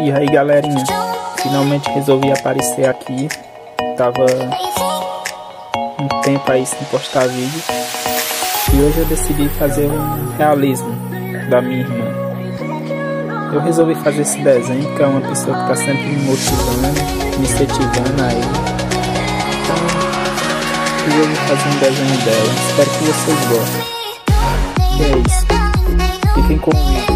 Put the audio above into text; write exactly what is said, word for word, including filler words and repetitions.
E aí galerinha, finalmente resolvi aparecer aqui. Tava um tempo aí sem postar vídeo. E hoje eu decidi fazer um realismo da minha irmã. Eu resolvi fazer esse desenho porque é uma pessoa que está sempre me motivando, me incentivando aí. Então, resolvi fazer um desenho dela. Espero que vocês gostem. E é isso. Fiquem comigo.